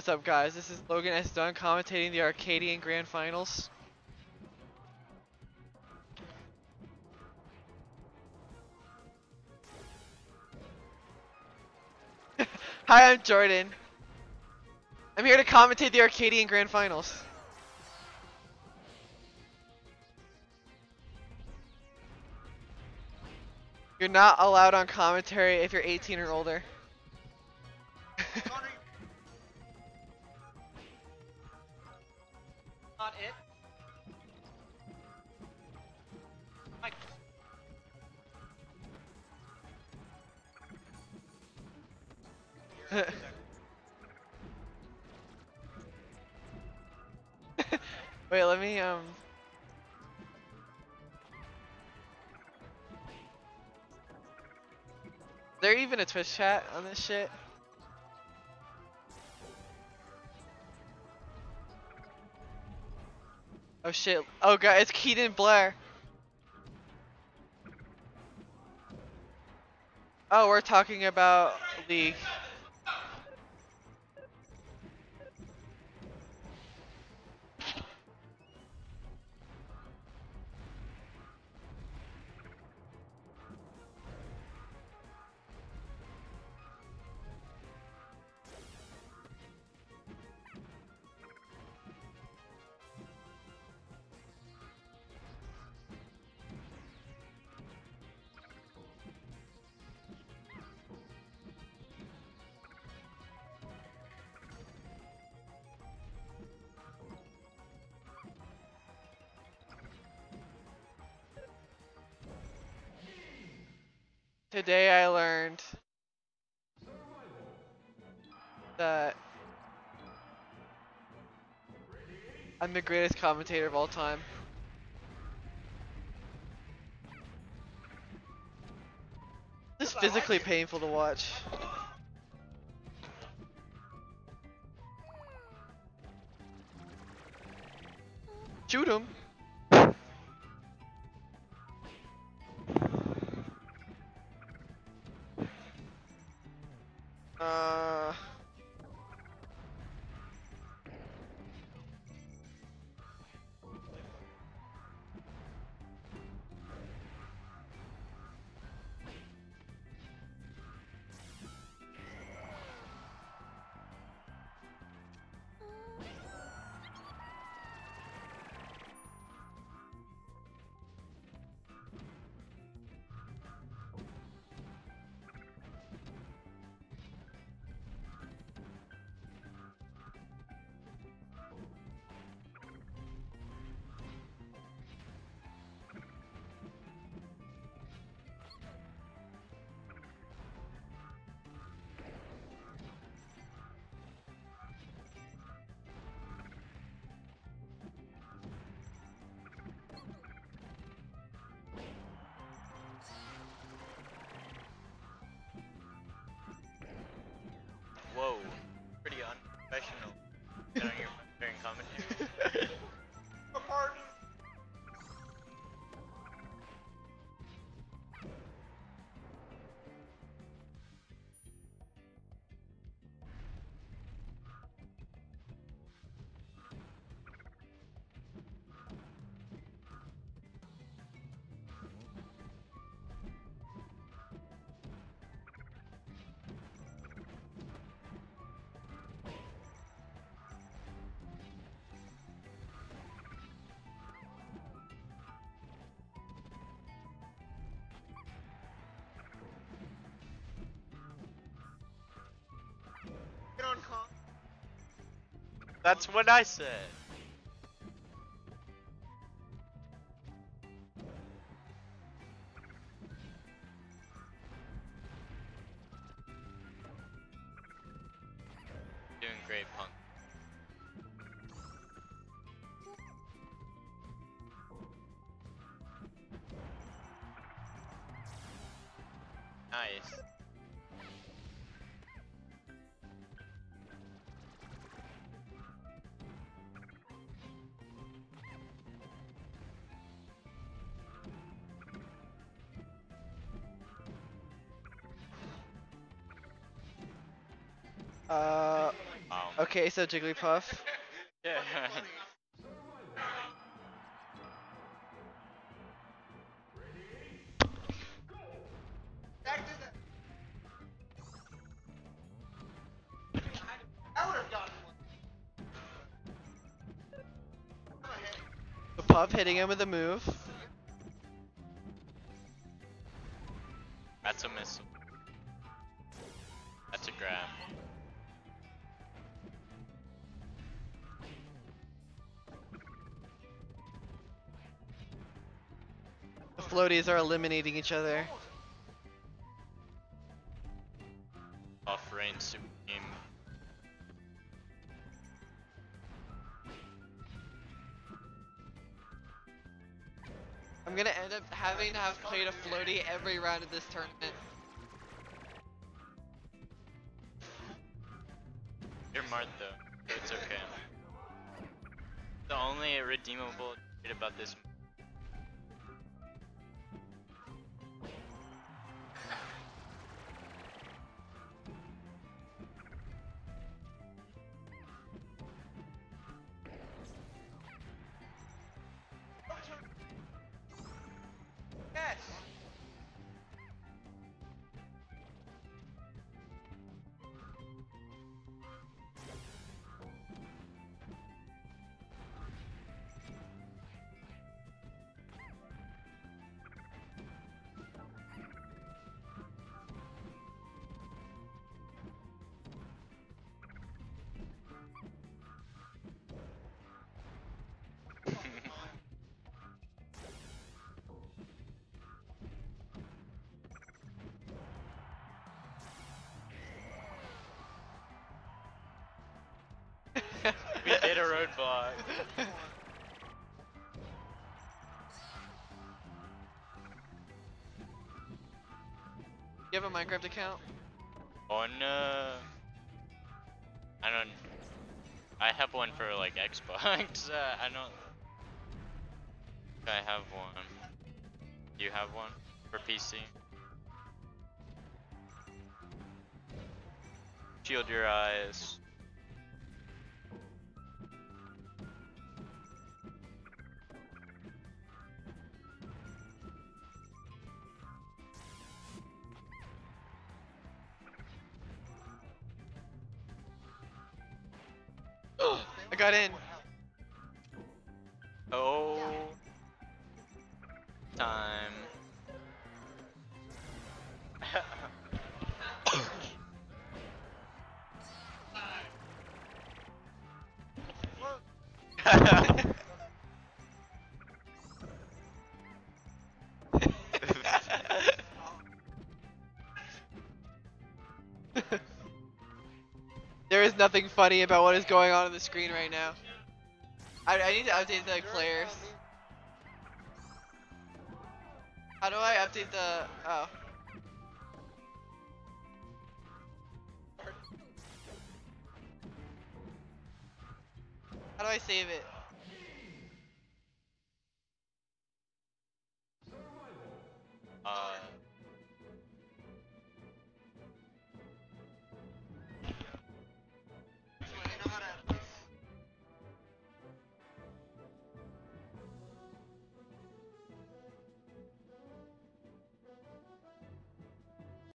What's up, guys? This is Logan S. Dunn commentating the Arcadian Grand Finals. Hi, I'm Jordan. I'm here to commentate the Arcadian Grand Finals. You're not allowed on commentary if you're 18 or older. Not it. Mike. Wait, let me Is there even a Twitch chat on this shit? Oh shit. Oh god, it's Keaton Blair. Oh, we're talking about League. Today I learned that I'm the greatest commentator of all time. This is physically painful to watch. Shoot him. Whoa, pretty unprofessional. Get on your during commentary. Pardon. Get on com. That's what I said. Doing great, Punk. Nice. Okay, so Jigglypuff. Yeah. The Puff hitting him with a move. That's a missile. That's a grab. The floaties are eliminating each other. Off range super team. I'm gonna end up having to have played a floaty every round of this tournament. You're Mart though, so it's okay. The only redeemable trait about this. Yes. We did a roadblock. You have a Minecraft account? On I don't. I have one for like Xbox. I don't. I have one. Do you have one for PC? Shield your eyes. I got in. Oh. Time. There is nothing funny about what is going on the screen right now. I need to update the players. How do I update the... oh. How do I save it?